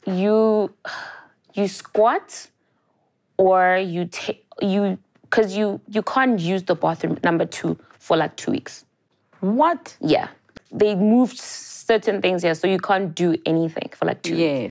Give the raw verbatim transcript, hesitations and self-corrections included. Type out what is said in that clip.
you you squat or you take you because you you can't use the bathroom number two for like two weeks. What? Yeah, they moved certain things here, so you can't do anything for like two yeah. weeks.